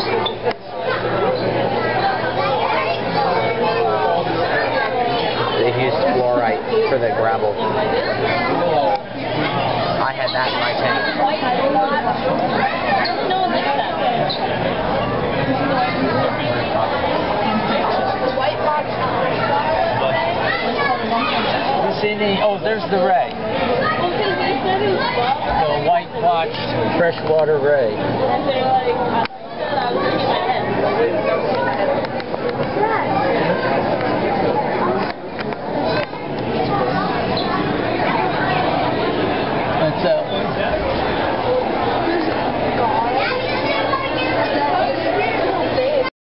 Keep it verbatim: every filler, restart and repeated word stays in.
They've used fluorite for the gravel. I had that in my tank. Oh, there's the ray. The white blotched freshwater ray. And they're like, I was in my head.